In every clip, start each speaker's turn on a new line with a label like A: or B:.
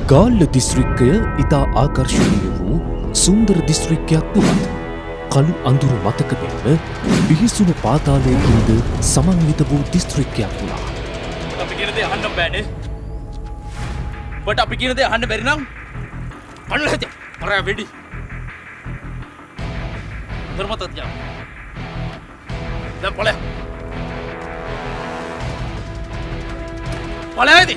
A: ගාල්ල දිස්ත්‍රික්කය ඉතා ආකර්ශනීය වූ සුන්දර දිස්ත්‍රික්කයක් වුවත් කළු අඳුරු මතක මෙන්ම බිහිසුණු පාතාලයකින්ද සමන්විත වූ දිස්ත්‍රික්කයක් වුණා.
B: අපි කියන දේ අහන්න බෑනේ. බට අපි කියන දේ අහන්න බැරි නම් අන්න හැද. අර වෙඩි. ධර්මතත් යා. දැන් පොළ. පොළයිද?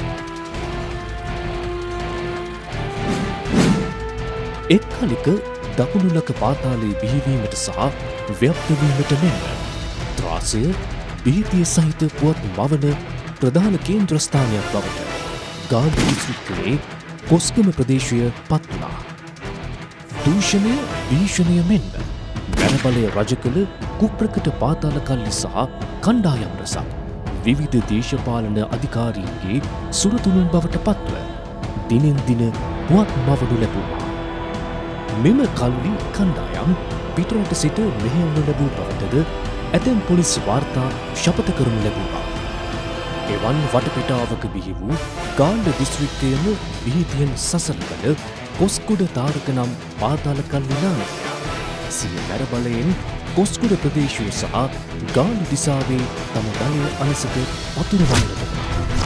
A: එක් කලෙක දකුණුලක පාතාලයේ බිහිවීමට සහ ව්‍යප්තවීමට මෙන්ම ත්‍රාසය බිහිතිය සහිත පුවත් මවන ප්‍රධාන කේන්ද්‍රස්ථානයක් බවට ගාල්ල දිස්ත්‍රික්කයේ කොස්ගම ප්‍රදේශය පත් වුණා. දූෂණය භීෂණය මෙන්ම බැරබලය රජ කළ කුප්‍රකට පාතාල කල්ලි සහ කණ්ඩායම් රැසක් විවිධ දේශපාලන අධිකාරීන්ගේ සුරතුනුන් බවට පත්ව දිනෙන් දින පුවත් මවනු ලැබුණා. මෙම කල්ලි කණ්ඩායම් පිටරට සිට මෙහෙයවනු ලැබූ බවටද ඇතැම් පොලිස් වාර්තා ශපථ කරනු ලැබුණා. එවන් වටපිටාවක බිහි වූ ගාල්ල දිස්ත්‍රික්කයම බිහිතියෙන් සසල කළ කොස්ගොඩ තාරක නම් පාතාල කල්ලි නායකයා සිය බැරබලයෙන් කොස්ගොඩ ප්‍රදේශය සහ ගාල්ල දිසාවේ තම බලය අලසට පතුරවන්නට වුණා.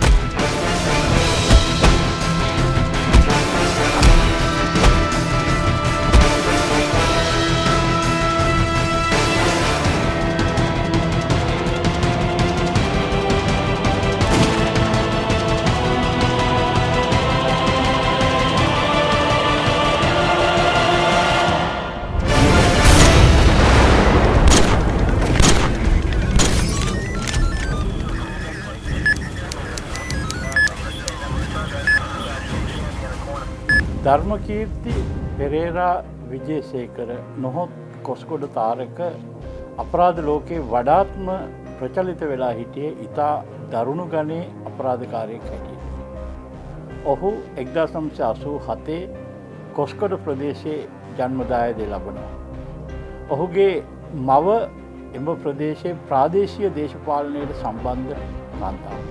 C: ධර්මකීර්ති පෙරේරා විජේසේකර නොහොත් කොස්ගොඩ තාරක අපරාධ ලෝකයේ වඩාත්ම ප්‍රචලිත වෙලා හිටියේ ඉතා දරුණු ගණයේ අපරාධකාරයෙක් හැටියට. ඔහු 1987 කොස්ගොඩ ප්‍රදේශයේ ජන්මදායකය ලබනවා. ඔහුගේ මව එම ප්‍රදේශයේ ප්‍රාදේශීය දේශපාලනයට සම්බන්ධ කාන්තාවක්.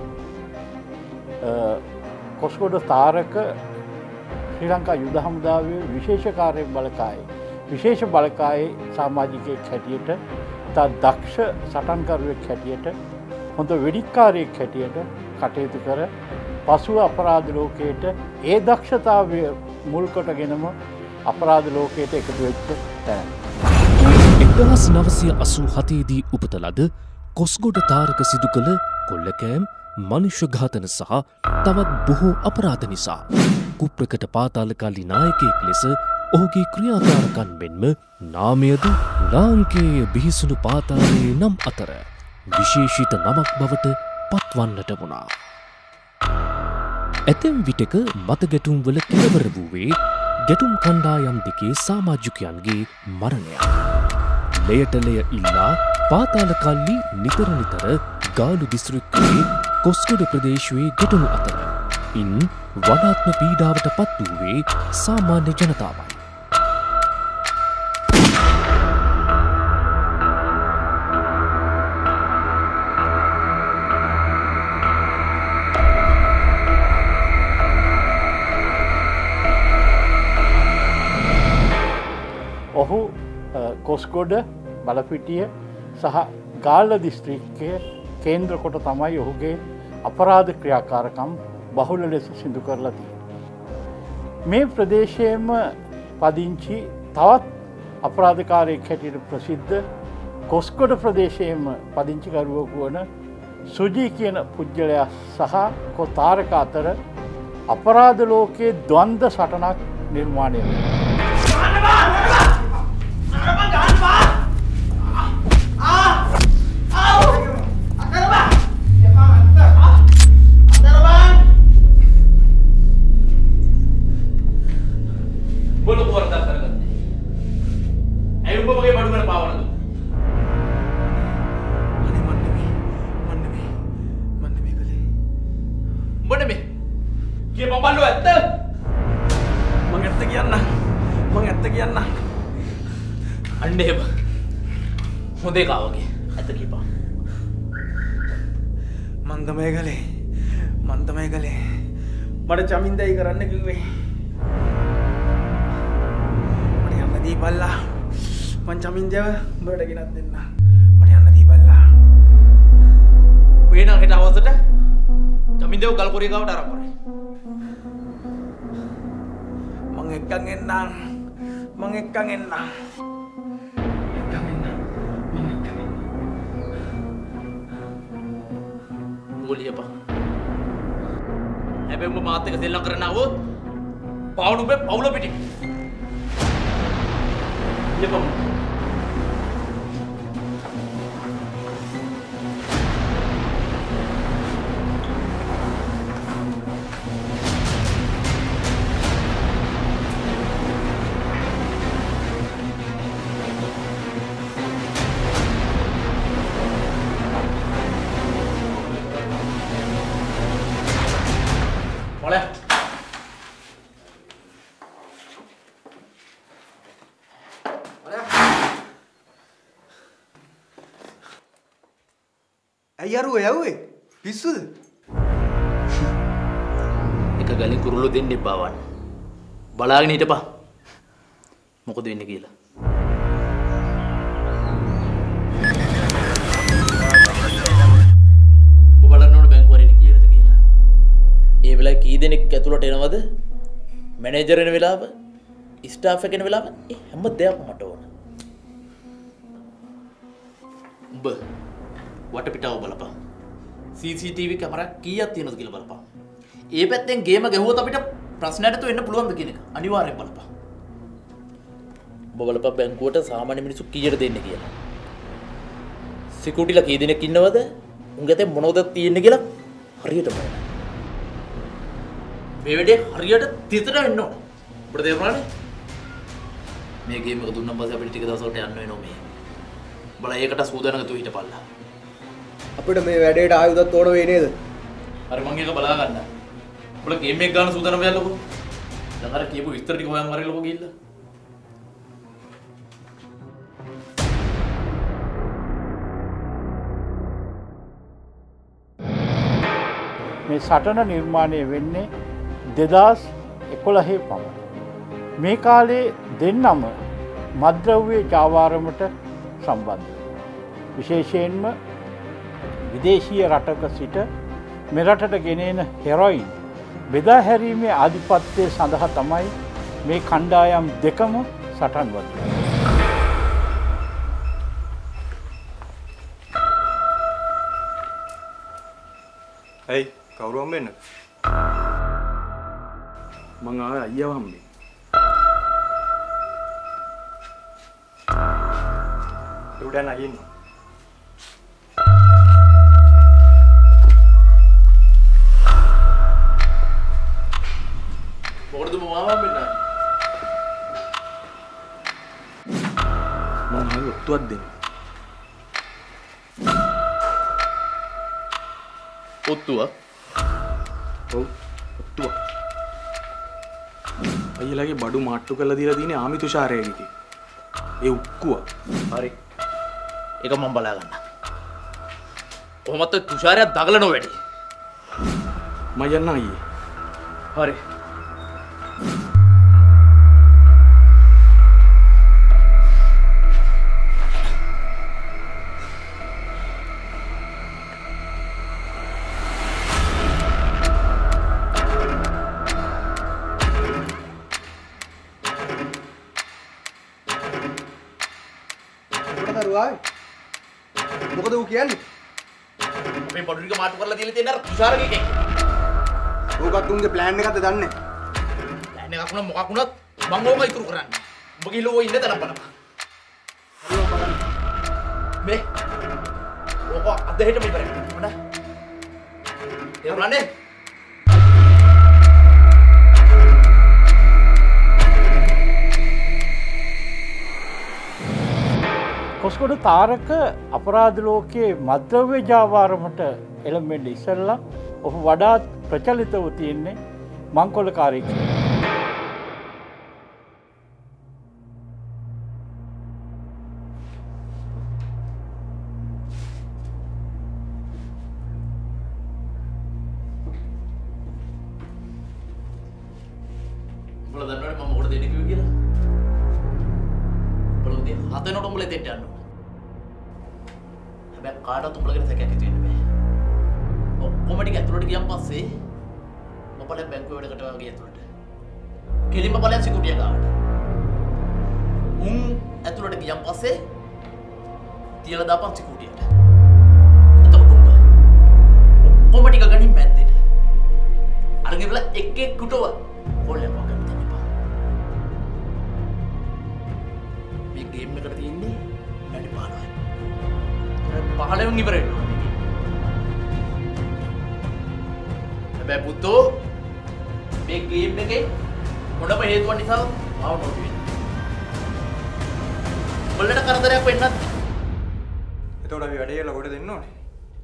C: කොස්ගොඩ තාරක ශ්‍රී ලංකා යුද හමුදාවේ විශේෂ කාර්ය බලකායේ විශේෂ බලකායේ සමාජිකයෙක් හැටියට ඉතා දක්ෂ සටන්කරුවෙක් හැටියට හොඳ වෙඩික්කාරයෙක් හැටියට කටයුතු කර පසුව අපරාධ ලෝකයට ඒ දක්ෂතාවය මුල් කොටගෙනම අපරාධ ලෝකයට එකතු වෙච්ච තැන.
A: 1987 දී උපත ලද කොස්ගොඩ තාරක සිදු කළ කොල්ලකෑම් මනුෂ්‍ය ඝාතන සහ තවත් බොහෝ අපරාධ නිසා කුප්‍රකට පාතාල කල්ලි නායකයෙක් ලෙස ඔහුගේ ක්‍රියාකාරකම් මෙන්ම නාමයද ලාංකේය බිහිසුණු පාතාලයේ නම් අතර විශේෂිත නමක් බවට පත්වන්නට වුණා. ඇතැම් විටක මතගැටුම් වල කෙළවර වූවේ ගැටුම් කණ්ඩායම් දෙකේ සමාජිකයන්ගේ මරණය. ලයට ලය ඉල්ලා පාතාල කල්ලි නිතර නිතර ගාලු දිස්ත්‍රික්කයේ කොස්ගොඩ ප්‍රදේශයේ ගැටුණු අතර ඉන් වඩාත්ම පීඩාවට පත් වූවේ සාමාන්‍ය ජනතාවයි.
C: ඔහු කොස්ගොඩ බලපිටිය සහ ගාල්ල දිස්ත්‍රික්කය කේන්ද්‍ර කොට තමයි ඔහුගේ අපරාධ ක්‍රියාකාරකම් බහුල ලෙස සිදු කරලා තියෙනවා. මේ ප්‍රදේශයේම පදිංචි තවත් අපරාධකාරයෙක් හැටියට ප්‍රසිද්ධ කොස්ගොඩ ප්‍රදේශයේම පදිංචිකරුවෙකු වන සුජී කියන පුද්ගලයා සහ තාරක අතර අපරාධ ලෝකයේ ද්වන්ද සටනක් නිර්මාණය වෙනවා.
B: बोलो तो वर्ता कर करते ऐ उनको बगे बड़ू कर पावना दो मन में गले मन में ये बम्बल लो ඇත්ත මං ඇත්ත කියන්න අන්න එහෙම හොඳේ කාවගේ ඇත්ත කියපන්
D: මං තමයි ගලේ මට චමින්දයි කරන්න කිව්වේ දීපල්ලා මං චමින්දව උඹට ගෙනත් දෙන්න මට යන්න දීපල්ලා
B: ඔය නම් හෙට අවසට චමින්දව ගල්කොරිය ගාවට අරන් කරේ
D: මං එක්කන් එන්නම්
B: ගෝලියපා හැබැයි උඹ මාත් එක්ක සෙල්ලම් කරන්න આવොත් පාවුණු උඹේ පවුල පිටින් ලියපන්
D: අයියරුව යව්වේ පිස්සුද
B: එක ගලින් කුරුල්ලෝ දෙන්න එපා වන් බලාගෙන හිටපන් මොකද වෙන්නේ කියලා ඔබ බලන්න ඕන බැංකුවරින් කීයද කියලා ඒ වෙලාවේ කී දෙනෙක් ඇතුළට එනවද මැනේජර් එන වෙලාව ස්ටාෆ් එක එන වෙලාව හැම දෙයක්ම මට ඕන ඔබ වටපිටාව බලපන් CCTV කැමරා කීයක් තියෙනවද කියලා බලපන්. ඒ පැත්තෙන් ගේම ගැහුවොත් අපිට ප්‍රශ්නයට තු වෙන්න පුළුවන්ද කියන එක අනිවාර්යෙන් බලපන්. ඔබ බලපන් බැංකුවට සාමාන්‍ය මිනිස්සු කීයට දෙන්නේ කියලා. සිකියුරිටිලා කී දෙනෙක් ඉන්නවද? උන්ගතේ මොනවද තියෙන්නේ කියලා හරියට බලන්න. මේ වැඩේ හරියට තිතට වෙන්න ඕන. ඔබට තේරුණානේ? මේ ගේම් එක දුන්නම් පස්සේ අපිට ටික දවසකට යන්න වෙනවා මේ. බල ඒකට සූදානම් තු හිටපල්ලා.
D: අපිට මේ වැඩේට ආයුධත් ඕන වෙයි නේද?
B: හරි මං එක බලා ගන්න. ඔබලා ගේම් එක ගන්න සූදානම් වෙන්නකෝ. දැන් අර කියපු විස්තර ටික හොයන් වරෙලකෝ ගිහිල්ලා.
C: මේ සටන නිර්මාණය වෙන්නේ 2011 පමණ. මේ කාලේ දෙන්නම මද්ද්‍රව්‍ය ජාවාරමට සම්බන්ධ. විශේෂයෙන්ම විදේශීය රටක සිට මෙරටට ගෙනෙන හෙරොයින් බෙදා හැරීමේ ආධිපත්‍යය සඳහා තමයි මේ කණ්ඩායම් දෙකම සටන් වදින්නේ.
E: ඇයි කවුරු හම්බෙන්න? මං ආවේ අයියව හම්බෙන්න. උඩ නැගින්න.
B: මොකටද මාවා මෙන්න?
E: මම ආවේ ඔත්තුවක් දෙන්න.
B: ඔත්තුව?
E: ඔව් ඔත්තුව. අයියලාගේ බඩු මාට්ටු කරලා දීලා තියෙන්නේ ආමි තුෂාරයගේ. ඒ උක්කුව.
B: හරි. ඒක මම බලා ගන්න. කොහොමද තුෂාරය දඟලන වැඩි?
E: මම යන්න අයියේ.
B: හරි.
D: මොකද ඌ කියන්නේ?
B: අපේ බඩු ටික මාට්ටු කරලා දීලා තියෙන අර තුෂාරගේ එකෙක්.
D: ඌකත් උන්ගේ ප්ලෑන් එකක්ද දන්නේ?
B: ප්ලෑන් එකක් වුණා මොකක් වුණත් මම ඕක ඉතුරු කරන්නේ. උඹ ගිහලා ඔය ඉන්න තැන බලපන්. මේ ඕක අද හෙටම ඉවරයි. හොඳයි. ඒවලනේ
C: කොස්කොඩ තාරක අපරාධ ලෝකයේ මද්ද්‍රව්‍ය ජාවාරමට එළඹෙන්න ඉස්සෙල්ලා ඔහු වඩාත් ප්‍රචලිතව තියෙන්නේ මංකොල්ලකාරයෙක්.
B: උඹලා දන්නවනේ මම මොකටද එන්නේ කිව්වේ කියලා? හතෙනට උඹලා දෙන්න යන්න ඕන. හැබැයි කාටවත් උඹලා ගැන සැකයක් ඇති වෙන්න බෑ. ඔක්කොම ටික ඇතුළට ගියන් පස්සේ ඔබලා බැංකුව වැඩකට වගේ ඇතුළට. කෙලින්ම බලයන් සිකියුරිටිය ගාවට. උන් ඇතුළට ගියන් පස්සේ තියලා දාපන් සිකියුරිටියට. එතකොට උඹ ඔක්කොම ටික ගනින් මැද්දේට. අරගෙන ඉවලා එක් එක්කටව කොල්ලක් වගේ දෙන්න එපා. මේ ගේම් එකට තියෙන්නේ වැඩි 15යි. 15න් ඉවර වෙනවා මේක. හැබැයි පුතෝ මේ ගේම් එකේ මොනම හේතුවක් නිසා ආව නොටි වෙන්නේ. උඹලට කරදරයක් වෙන්නත් නෑ.
D: එතකොට අපි වැඩේ කරලා කොට දෙන්න ඕනේ.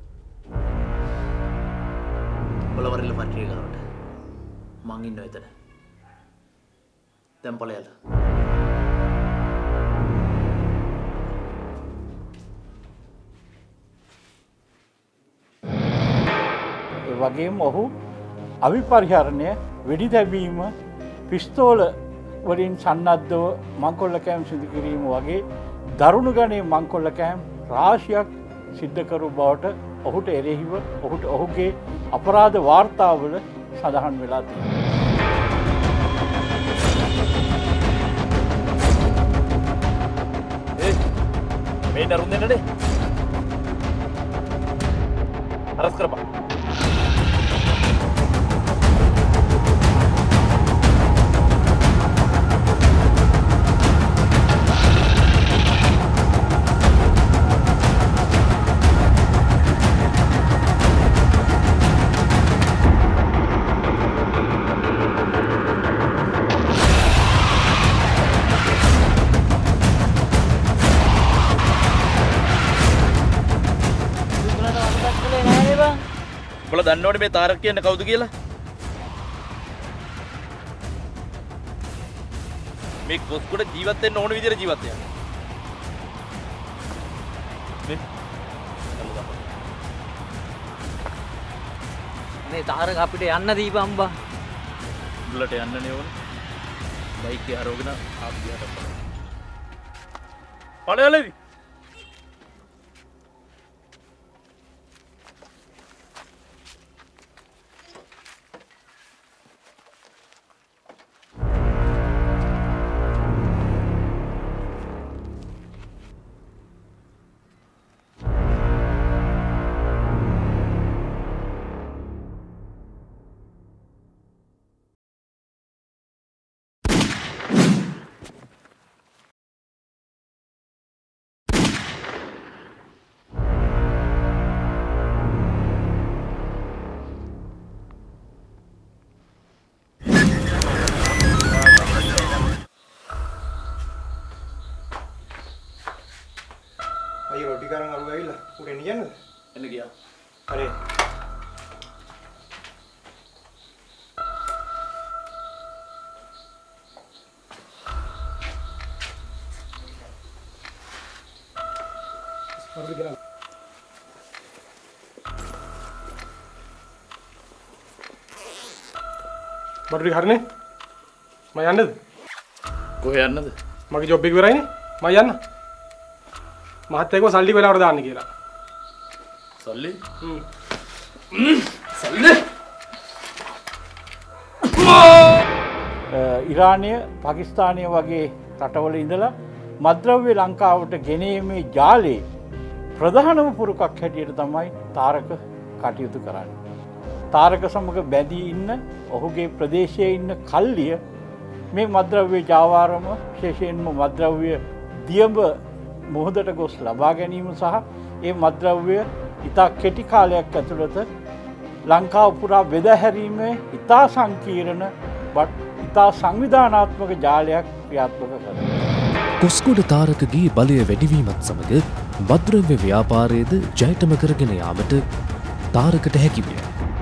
B: උඹලා වරිල්ල පට්ටිය ගාවට. මං ඉන්නවා එතන. දැන් ඵලයල.
C: ඒ වගේම ඔහු අවිපරිහරණය වෙඩි තැබීම පිස්තෝල වලින් සන්නද්ධව මංකොල්ලකෑම් සිදු කිරීම වගේ දරුණු ගණයේ මංකොල්ලකෑම් රාශියක් සිද්ධ කරු බවට ඔහුට එරෙහිව ඔහුගේ අපරාධ වාර්තාවල සඳහන් වෙලා තියෙනවා.
B: මේ දරුන් දෙන්නනේ. අරස් කරපන්. උඹලා දන්නවනේ මේ තාරක කියන්නේ කවුද කියලා? මේ කොස්කොඩ ජීවත් වෙන්න ඕන විදිහට ජීවත් වෙනවා. නේ?
F: මේ තාරක අපිට යන්න දීපන් බා.
B: උඹලට යන්නනේ ඕන. බයික් එක හරවගෙන ආපු ගියට පස්සේ. පළයලවි.
D: අයියෝ රොටි කරන් අරුව ඇවිල්ලා උඩ එන්න යන්නද?
B: එන්න ගියා.
D: හරි.
G: බඩු හරිනේ මම යන්නද?
B: කොහෙ යන්නද?
G: මගේ ජොබ් එක ඉවරයිනේ මම යන්න. මහත්තයා සල්ලි වෙලාවට දාන්න කියලා.
B: සල්ලි? සල්ලි?
C: ඉරානය පාකිස්තානය වගේ රටවල ඉඳලා මද්‍රව්‍ය ලංකාවට ගෙනීමේ ජාලයේ ප්‍රධානම පුරුකක් හැටියට තමයි තාරක කටයුතු කරන්නේ. තාරක සමග බැඳී ඉන්න ඔහුගේ ප්‍රදේශයේ ඉන්න කල්ලිය මේ මද්‍රව්‍ය ජාවාරම විශේෂයෙන්ම මද්‍රව්‍ය දියඹ මුහුදට ගොස් ලබා ගැනීම සහ ඒ මද්‍රව්‍ය ඉතා කෙටි කාලයක් ඇතුළත ලංකාව පුරා බෙදහැරීමේ ඉතා සංකීර්ණ ඉතා සංවිධානාත්මක ජාලයක් ක්‍රියාත්මක කරනවා.
A: කොස්කොඩ තාරකගේ බලය වැඩිවීමත් සමග මද්‍රව්‍ය ව්‍යාපාරයේද ජයටම කරගෙන යාමට තාරකට හැකිවිය.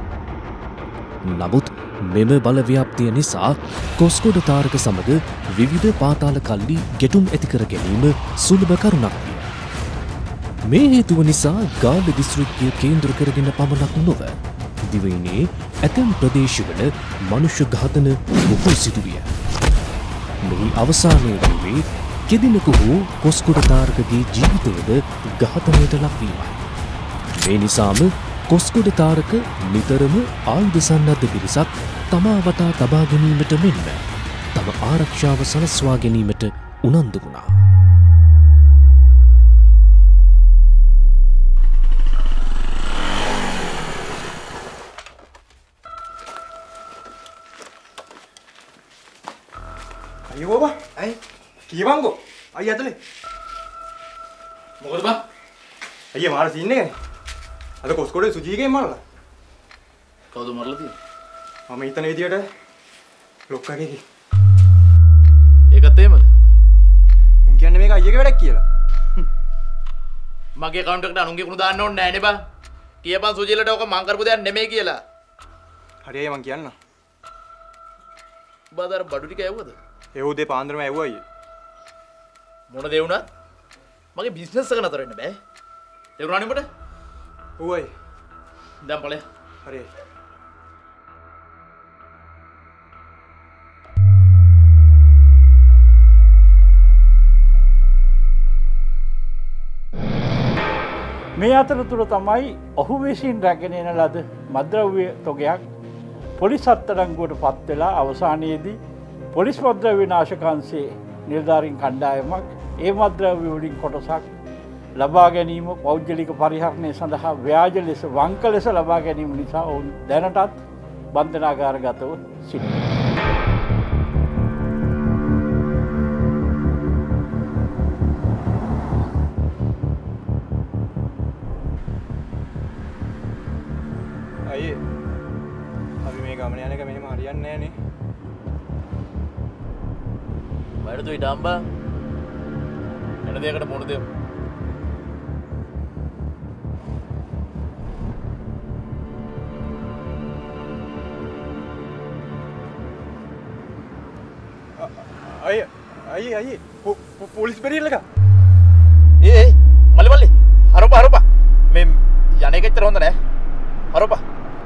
A: නමුත් මෙම බලව්‍යාප්තිය නිසා කොස්කොඩ තාරක සමග විවිධ පාතාල කල්ලි ගැටුම් ඇතිකර ගැනීම සුලභ කරුණක් විය. මේ හේතුව නිසා ගාල්ල දිස්ත්‍රික්කය කේන්ද්‍ර කරගෙන පමණක් නොව දිවයිනේ ඇතැම් ප්‍රදේශවල මනුෂ්‍ය ඝාතන බොහෝ සිදුවිය. මෙහි අවසානය වූයේ කෙදිනක වූ කොස්ගොඩ තාරකගේ ජීවිතයද ඝාතනයට ලක්වීමයි. මේ නිසාම කොස්ගොඩ තාරක නිතරම ආයුධ සන්නද්ධ පිරිසක් තමා වටා තබා ගැනීමට මෙන්ම තම ආරක්ෂාව සලස්වා ගැනීමට උනන්දු වුණා.
H: අයියෝ බා අයි කීවංගෝ අයියා ඇතුලේ
B: මොකද බා
H: අයියා මාර සීන් එකනේ අද කොස්කොඩේ සුජීගෙන් මරලා
B: කවුද මරලා තියෙන්නේ
H: මම හිතන විදියට ලොක්කගේ
B: ඒකත් එහෙමද
H: උන් කියන්නේ මේක අයියගේ වැඩක් කියලා
B: මගේ account එකට අනුන්ගේ කුණු දාන්න ඕනේ නෑනේ බා කියපන් සුජීලට ඔක මං කරපු දෙයක් නෙමෙයි කියලා
H: හරි අයියා මං කියන්න
B: බාදර බඩු ටික ඇව්වද
H: ඒ උදේ පාන්දරම ඇව්වා අයියේ
B: මොන දේ වුණත් මගේ බිස්නස් එක නතර වෙන්න බෑ තේරුණානේ උඹට
H: ඔව් අයියේ
B: දැන් ඵලය
H: හරි
C: මේ අතරතුර තමයි ඔහු විසින් රැගෙන එන ලද මද්‍රව්‍ය තොගයක් පොලිස් අත්අඩංගුවට පත් වෙලා අවසානයේදී පොලිස් මද්‍රව්‍ය නාශකංශයේ නිලධාරීන් කණ්ඩායමක් ඒ මද්‍රව්‍ය වලින් කොටසක් ලබා ගැනීම පෞද්ගලික පරිහරණය සඳහා ව්‍යාජ ලෙස වංක ලෙස ලබා ගැනීම නිසා ඔවුන් දැනටත් බන්ධනාගාරගතව සිටිනවා.
H: අයියේ අපි මේ ගමන යන එක මෙහෙම හරියන්නේ නෑනේ.
B: වැඩ දුයි ඩම්බා එන දෙයකට මොන දෙයක්
H: අයියේ පොලිස් පෙරියල් එක
B: ඒ මල්ලි හරපා මේ යන එක ඇත්තට හොඳ නෑ හරපා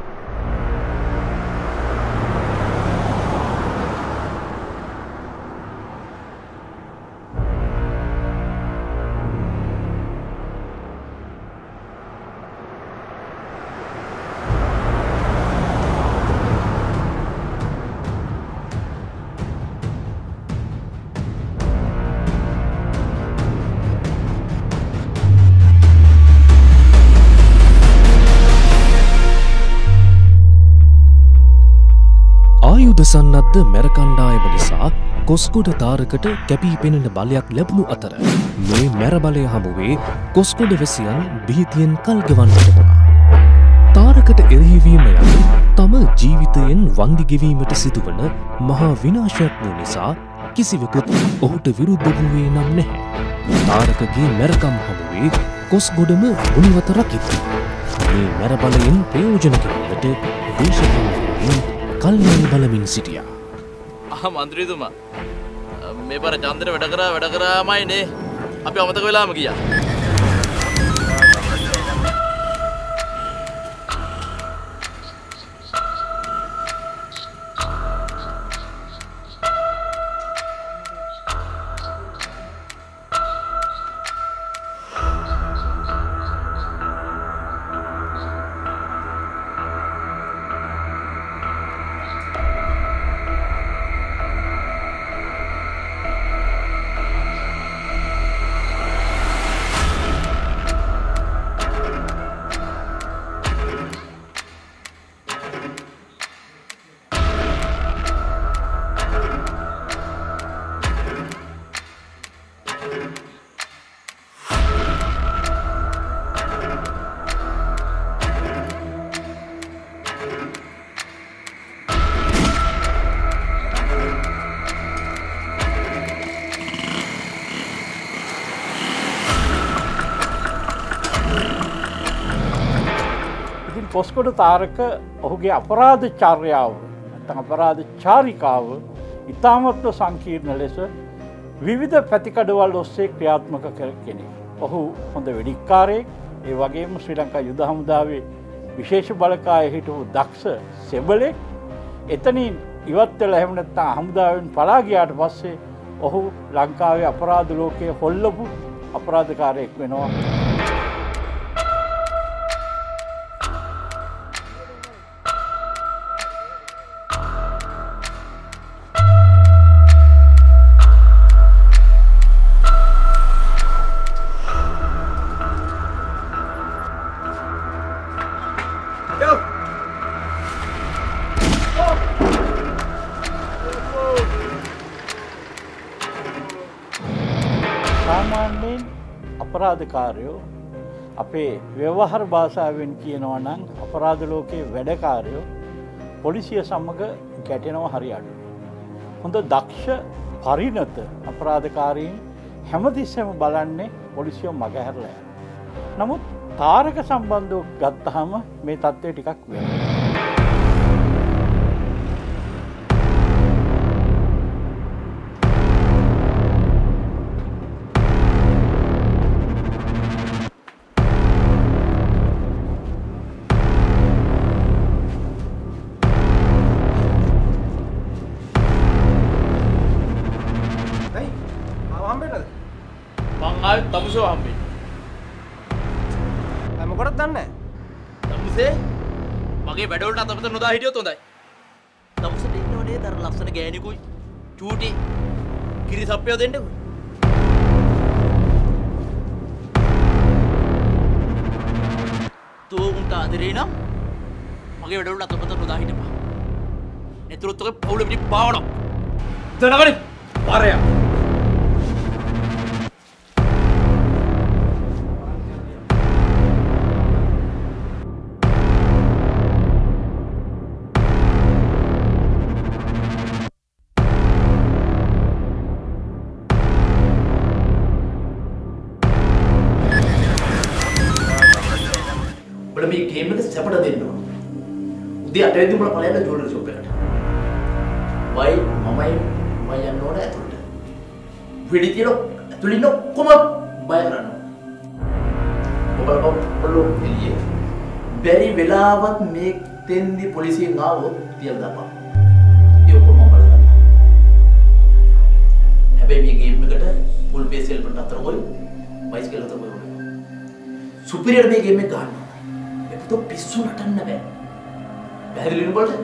A: ආයුධ සන්නද්ධ මැරකණ්ඩායම නිසා කොස්ගොඩ තාරකට කැපී පෙනෙන බලයක් ලැබුණු අතර මේ මැරබලය හමුවේ කොස්ගොඩ වැසියන් භීතියෙන් කල්ගෙවන්නට වුණා. තාරකට එරෙහිවීම යනු තම ජීවිතයෙන් වන්දි ගෙවීමට සිදුවන මහා විනාශයක් වූ නිසා කිසිවෙකුත් ඔහුට විරුද්ධ වූයේ නම් නැහැ. තාරකගේ මැරකම් හමුවේ කොස්ගොඩම මුනිවත රකිති. මේ මැරබලයෙන් ප්‍රයෝජන ගැනීමට දේශපාලනයෙන් කල්යන් බලමින් සිටියා.
B: මන්ත්‍රීතුමා මේ පාර චන්දර වැඩ කරාමයි නේ අපි අමතක වෙලාම ගියා.
C: කොස්ගොඩ තාරක ඔහුගේ අපරාධ චර්යාව නැත්නම් අපරාධ චාරිකාව ඉතාමත්ව සංකීර්ණ ලෙස විවිධ පැතිකඩවල් ඔස්සේ ක්‍රියාත්මක කර කෙනෙක්. ඔහු හොඳ වෙඩික්කාරයෙක්, ඒ වගේම ශ්‍රී ලංකා යුද හමුදාවේ විශේෂ බලකායේ හිටපු දක්ෂ සෙබළෙක්. එතනින් ඉවත් වෙලා එහෙම නැත්නම් හමුදාවෙන් පලා ගියාට පස්සේ ඔහු ලංකාවේ අපරාධ ලෝකයේ හොල්ලපු අපරාධකාරයෙක් වෙනවා. සාමාන්‍යයෙන් අපරාධකාරයෝ අපේ ව්‍යවහාර භාෂාවෙන් කියනවා නම් අපරාධ ලෝකයේ වැඩකාරයෝ පොලිසිය සමග ගැටෙනවා හරි අඩුයි. හොඳ දක්ෂ පරිණත අපරාධකාරීන් හැමතිස්සෙම බලන්නේ පොලිසිය මගහැරලා යනවා. නමුත් තාරක සම්බන්ධව ගත්තාම මේ තත්ත්වය ටිකක් වෙනවා.
B: තමුසෝ හම්බෙන්න.
H: මොකටද දන්නේ?
B: තමුසේ මගේ වැඩවලට අතපත නොදා හිටියොත් හොඳයි. තමුසට ඉන්නවනේ දර ලස්සන ගෑණිකුයි චූටි කිරි සප්පියෝ දෙන්නකෝ. තෝමුන්ට ආදරේ නම් මගේ වැඩවලට අතපත නොදා හිටපන්. නැතුනොත් ඔගේ පවුල පිටි පාවනවා. දනගනි පාරයා. මේ ගේම් එක සැපට දෙන්න ඕන. උදේ 8 වෙනිදා උඹලා පළයලා ජුවලරි ෂොප් එකට. වයි මමයි යන්න ඕන ඇතුළට. වෙඩි තියලා ඇතුළින් ඔක්කොම බය කරනවා. ඔබලා පොළො එළියේ. බැරි වෙලාවත් මේ තෙන්දි පොලිසියෙන් ආවොත් තියලා දාපන්. ඒ ඔක්කොම මම බලගන්නවා. හැබැයි මේ ගේම් එකට ෆුල් පේස් එල්පට අතර කොයි බයිස්කල් අතර කොයි සුපිරියර් මේ ගේම් එක ගන්නවා. तो पिस्सू नटन न बे පැහැදිලිවම බලන්න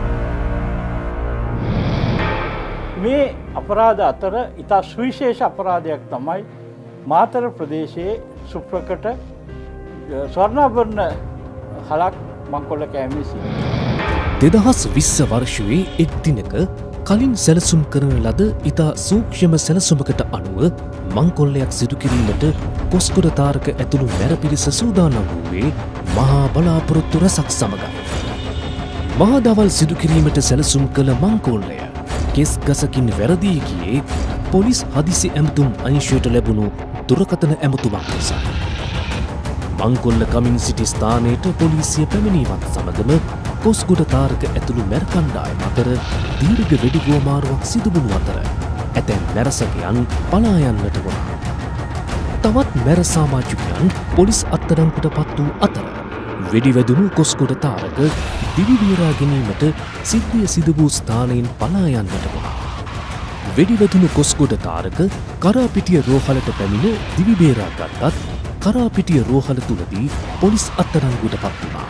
C: මේ අපරාධ අතර ඉතා සුවිශේෂ අපරාධයක් තමයි මාතර ප්‍රදේශයේ සුප්‍රකට ස්වර්ණාභරණ හලක් මංකොල්ල කෑමේ සිදුවේ.
A: 2020 වර්ෂයේ එක් දිනක කලින් සැලසුම් කරන ලද ඉතා සූක්ෂම සැලසුමකට අනුව මංකොල්ලයක් සිදු කිරීමට කොස්කොඩ තාරක ඇතුළු මැර පිරිස සූදානම් වූයේ මහා බලාපොරොත්තු රැසක් සමගයි. මහා දවල් සිදු කිරීමට සැලසුම් කළ මංකොල්ලය කෙස් ගසකින් වැරදී ගියේ පොලිස් හදිසි ඇමතුම් අංශයට ලැබුණු දුරකථන ඇමතුමක් නිසා. මංකොල්ල කමින් සිටි ස්ථානයට පොලිසිය පැමිණීමත් සමගම කොස්ගොඩ තාරක ඇතුළු මැර කණ්ඩායම අතර දීර්ඝ වෙඩිගුවමාරුවක් සිදුවුණු අතර ඇතැම් මැරසකයන් පලා යන්නට වුණා. තවත් මැර සමාජිකයන් පොලිස් අත්අඩංගුවට පත් වූ අතර වෙඩිවැදුණු කොස්ගොඩ තාරක දිවිබේරා ගැනීමට සිද්ධිය සිදු වූ ස්ථානයෙන් පලා යන්නට වුණා. වෙඩිවැදුණු කොස්ගොඩ තාරක කරාපිටිය රෝහලට පැමිණ දිවිබේරා ගත්තත් කරාපිටිය රෝහල තුලදී පොලිස් අත්අඩංගුවට පත් වුණා.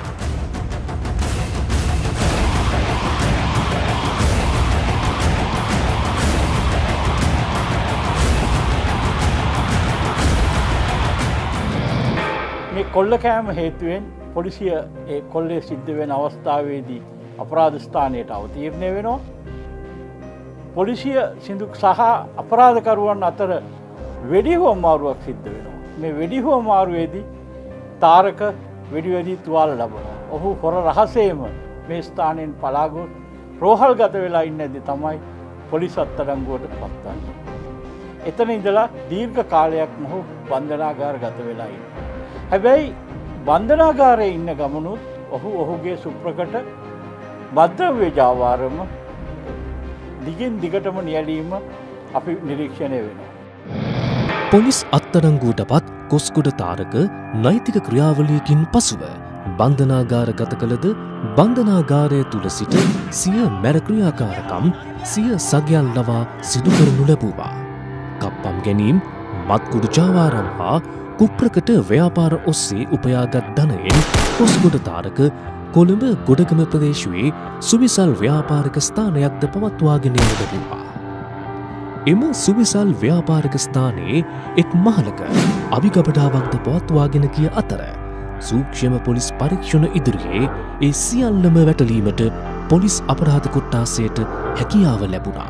C: මේ කොල්ල කෑම හේතුවෙන් පොලිසිය ඒ කොල්ලේ සිද්ධ වෙන අවස්ථාවේදී අපරාධ ස්ථානයට අවතීර්ණය වෙනවා. පොලිසිය සිඳුක් සහ අපරාධකරුවන් අතර වෙඩිහුවමාරුවක් සිද්ධ වෙනවා. මේ වෙඩිහුවමාරුවේදී තාරක වෙඩිවැදී තුවාල ලබනවා. ඔහු හොර රහසේම මේ ස්ථානයෙන් පලා ගොස් රෝහල්ගත වෙලා ඉන්නදී තමයි පොලිස් අත්අඩංගුවට පත්වන්නේ. එතන ඉඳලා දීර්ඝ කාලයක් මොහු බන්ධනාගාරගත වෙලා ඉන්නවා. හැබැයි බන්ධනාගාරයේ ඉන්න ගමනුත් ඔහුගේ සුප්‍රකට මද්ද්‍රව්‍ය ජාවාරම දිගින් දිගටම නියැලීම අපි නිරීක්ෂණය වෙනවා.
A: පොලිස් අත්අඩංගුවට පත් කොස්ගොඩ තාරක නෛතික ක්‍රියාවලියකින් පසුව බන්ධනාගාර ගත කළද බන්ධනාගාරය තුළ සිට සිය මැරක්‍රියාකාරකම් සිය සගයන් ලවා සිදු කරනු ලැබුවා. කප්පම් ගැනීම් මත්කුඩු ජාවාරම් හා කුප්‍රකට ව්‍යාපාර ඔස්සේ උපයාගත් ධනයෙන් කොස්ගොඩ තාරක කොළඹ ගොඩගම ප්‍රදේශයේ සුවිසල් ව්‍යාපාරික ස්ථානයක්ද පවත්වාගෙන ලැබුවා. එම සුවිසල් ව්‍යාපාරික ස්ථානයේ එක් මහලක අවිගබඩාවක්ද පවත්වාගෙන ගිය අතර සූක්ෂම පොලිස් පරීක්ෂණ ඉදිරියේ ඒ සියල්ලම වැටලීමට පොලිස් අපරාධ කොට්ටාසයට හැකියාව ලැබුණා.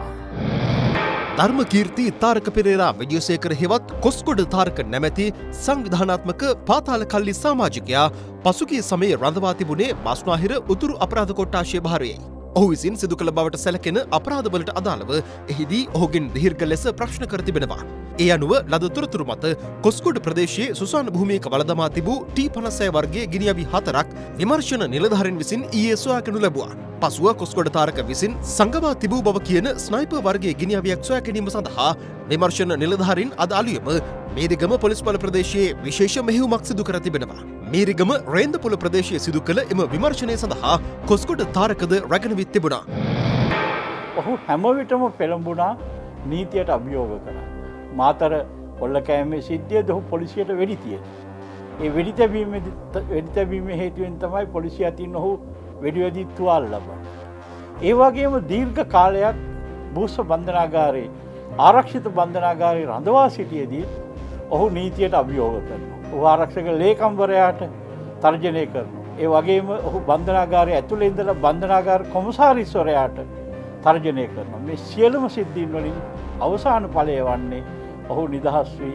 I: ධර්මකීර්ති තාරක පෙරේරා විජයසේකර හෙවත් කොස්ගොඩ තාරක නැමැති සංවිධානාත්මක පාතාල කල්ලි සමාජිකයා පසුගිය සමයේ රඳවා තිබුණේ බස්නාහිර උතුරු අපරාධ කොට්ටාශය භාරයේ. ඔහු විසින් සිදු කළ බවට සැලකෙන අපරාධවලට අදාළව එහිදී ඔහුගෙන් දීර්ඝ ලෙස ප්‍රශ්න කර තිබෙනවා. ඒ අනුව ලද තොරතුරු මත කොස්ගොඩ ප්‍රදේශයේ සුසාන භූමියක වළදමා තිබූ T56 වර්ගයේ ගිනිඅවි 4ක් විමර්ශන නිලධාරීන් විසින් ඊයේ සොයාගනු ලැබුවා. පසුව කොස්ගොඩ තාරක විසින් සංගවා තිබූ බව කියන ස්නයිපර් වර්ගයේ ගිනිඅවියක් සොයා ගැනීම සඳහා විමර්ශන නිලධාරීන් අද අලුයම මේරිගම පොලිස් බල ප්‍රදේශයේ විශේෂ මෙහෙයුමක් සිදු කර තිබෙනවා. මේරිගම රේන්දපොළ ප්‍රදේශයේ සිදු කළ එම විමර්ශනය සඳහා කොස්ගොඩ තාරකද රැගෙන විත් තිබුණා.
C: ඔහු හැම විටම පෙළඹුණා නීතියට අභියෝග කළා. මාතර කොල්ලකෑමේ සිද්ධියද ඔහු පොලිසියට වෙඩි තියලා. ඒ වෙඩි තැබීමේ හේතුවෙන් තමයි පොලිසිය අතින් ඔහු වෙඩි වැදී තුවාල ලබන්නේ. ඒ වගේම දීර්ඝ කාලයක් බූස්ස බන්ධනාගාරයේ ආරක්ෂිත බන්ධනාගාරයේ රඳවා සිටියේදී ඔහු නීතියට අභියෝග කරනවා. ඔහු ආරක්ෂක ලේකම්වරයාට තර්ජනය කරනවා. ඒ වගේම ඔහු බන්ධනාගාරයේ ඇතුළේ ඉඳලා බන්ධනාගාර කොමසාරිස්වරයාට තර්ජනය කරනවා. මේ සියලුම සිද්ධීන් වලින් අවසාන ඵලය වන්නේ ඔහු නිදහස් වී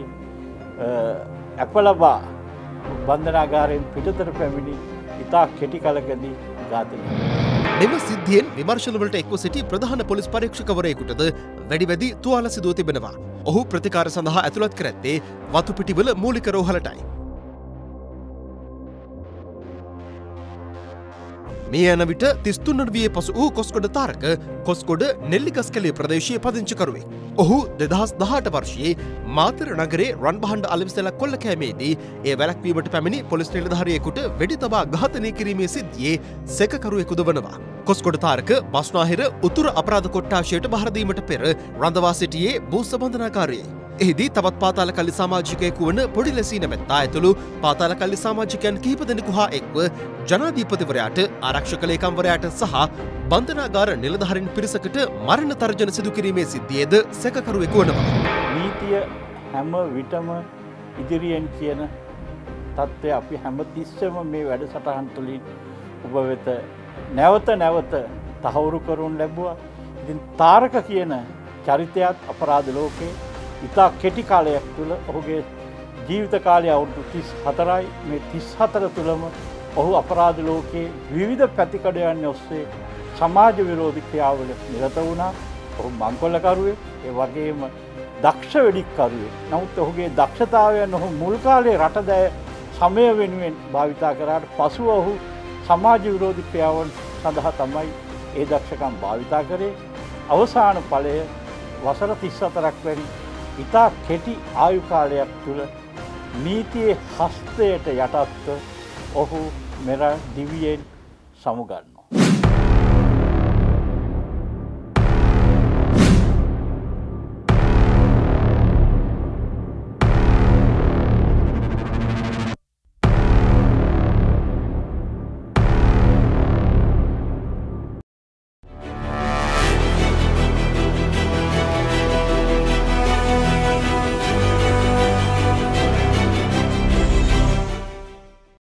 C: අප ලබා බන්ධනාගාරයෙන් පිටතට පැමිණි ඉතා කෙටි කලකදී ඝාතනය.
I: මෙම සිද්ධියෙන් විමර්ශනවලට එක්ව සිටි ප්‍රධාන පොලිස් පරීක්ෂකවරයෙකුටද වැඩිවැදී තුවාල සිදුව තිබෙනවා. ඔහු ප්‍රතිකාර සඳහා ඇතුළත් කර ඇත්තේ වතුපිටිවල මූලික රෝහලටයි. මේ යන විට 33 වියේ පසු වූ කොස්ගොඩ තාරක කොස්ගොඩ නෙල්ලිගස්කලේ ප්‍රදේශයේ පදිංචිකරුවෙක්. ඔහු 2018 වර්ෂයේ මාතර නගරේ රන්බහන්ඩ අලවිසැල කොල්ලකෑමේදී ඒ වැළැක්වීමට පැමිණි පොලිස් නිලධාරියෙකුට වෙඩි තබා ඝාතනය කිරීමේ සිද්ධියේ සැකකරුවෙකුද වනවා. කොස්ගොඩ තාරක බස්නාහිර උතුර අපරාධ කොට්ටාශයට බහර දීමට පෙර රඳවා සිටියේ බූස්ස බන්ධනාගාරයේ. එහිදී තවත් පාතාල කල්ලි සමාජිකයෙකු වන පොඩි ලෙසී නැමැත්තා ඇතුළු පාතාල කල්ලි සමාජිකයන් කිහිප දෙනෙකු හා එක්ව ජනාධිපතිවරයාට ආරක්ෂක ලේකම්වරයාට සහ බන්ධනාගාර නිලධාරීන් පිරිසකට මරණ තර්ජන සිදු කිරීමේ සිද්ධියේද සැකකරුවෙකු වනවා.
C: නීතිය හැම විටම ඉදිරියෙන් කියන තත්ත්වය අපි හැම තිස්සෙම මේ වැඩසටහන් තුළින් ඔබ වෙත නැවත නැවත තහවුරු කරනු ලැබුවා. ඉතින් තාරක කියන චරිතයත් අපරාධ ලෝකේ ඉතා කෙටි කාලයක් තුළ ඔහුගේ ජීවිත කාලය අවුරුදු 34යි. මේ 34 තුළම ඔහු අපරාධ ලෝකයේ විවිධ පැතිකඩයන් ඔස්සේ සමාජ විරෝධී ක්‍රියාවල නිරත වුණා. ඔහු මංකොල්ලකරුවෙක්, ඒ වගේම දක්ෂ වෙඩික්කරුවෙක්. නමුත් ඔහුගේ දක්ෂතාවයන් ඔහු මුල් කාලේ රටදැය සමය වෙනුවෙන් භාවිතා කරාට පසුව ඔහු සමාජ විරෝධී ක්‍රියාවන් සඳහා තමයි ඒ දක්ෂකම් භාවිතා කරේ. අවසාන ඵලය වසර 34ක් වැනි ඉතා කෙටි ආයු කාලයක් තුළ නීතියේ හස්තයට යටත්ව ඔහු මෙර දිවියෙන් සමුගන්නවා.